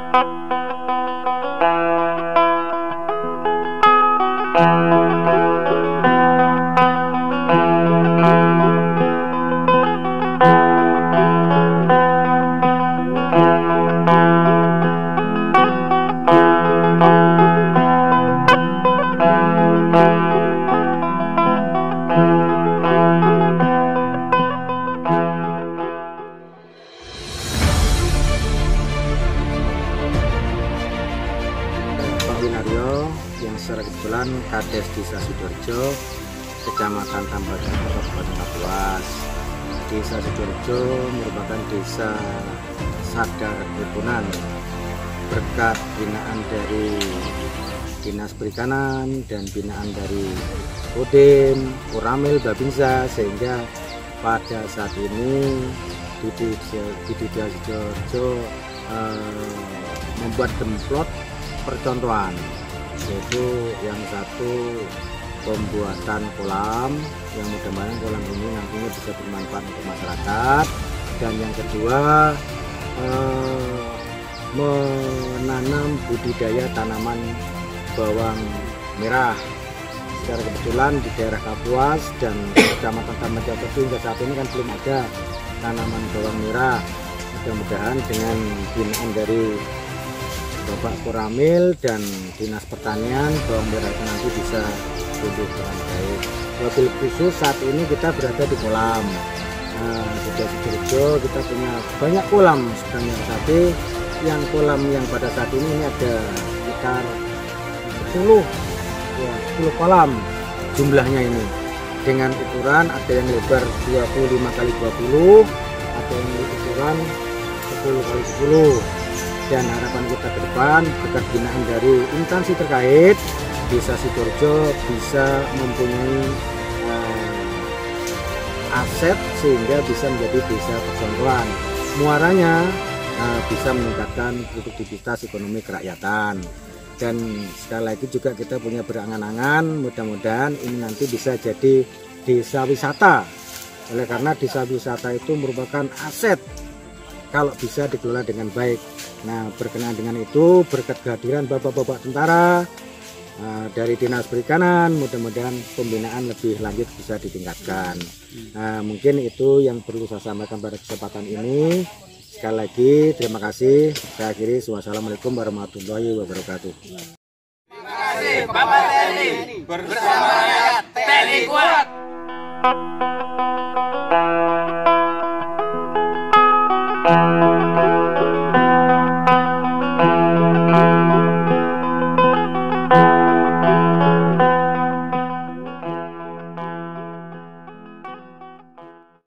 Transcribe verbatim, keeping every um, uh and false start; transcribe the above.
Yang secara kebetulan Kades Desa Sidoarjo, Kecamatan Tambagan, Kabupaten Kapuas. Desa Sidoarjo merupakan desa sadar kerukunan berkat binaan dari Dinas Perikanan dan binaan dari Kodim, Koramil, Babinsa, sehingga pada saat ini di Desa Sidoarjo eh, membuat demplot percontohan, yaitu yang satu pembuatan kolam yang mudah-mudahan kolam ini nantinya bisa bermanfaat untuk masyarakat, dan yang kedua eh, menanam budidaya tanaman bawang merah. Secara kebetulan di daerah Kapuas dan Kecamatan Tambagan hingga saat ini kan belum ada tanaman bawang merah. Mudah-mudahan dengan binaan dari Bapak Koramil dan Dinas Pertanian, bawang merah itu nanti bisa tumbuh dengan baik. Wabil khusus saat ini kita berada di kolam. Nah, di Desa Sidoarjo kita punya banyak kolam sebenarnya, tapi yang kolam yang pada saat ini, ini ada sekitar sepuluh, ya, sepuluh kolam jumlahnya ini. Dengan ukuran ada yang lebar dua puluh lima kali dua puluh, ada yang ukuran sepuluh kali sepuluh. Dan harapan kita ke depan berkat binaan dari instansi terkait, Desa Sidoarjo bisa mempunyai uh, aset sehingga bisa menjadi desa percontohan. Muaranya uh, bisa meningkatkan produktivitas ekonomi kerakyatan. Dan sekali lagi juga kita punya berangan-angan, mudah-mudahan ini nanti bisa jadi desa wisata. Oleh karena desa wisata itu merupakan aset kalau bisa dikelola dengan baik. Nah, berkenaan dengan itu, berkat kehadiran bapak-bapak tentara uh, dari Dinas Perikanan, mudah-mudahan pembinaan lebih lanjut bisa ditingkatkan. Nah, mungkin itu yang perlu saya sampaikan pada kesempatan ini. Sekali lagi, terima kasih. Saya akhiri. Wassalamualaikum warahmatullahi wabarakatuh. Terima kasih Bapak T N I, bersama rakyat T N I kuat.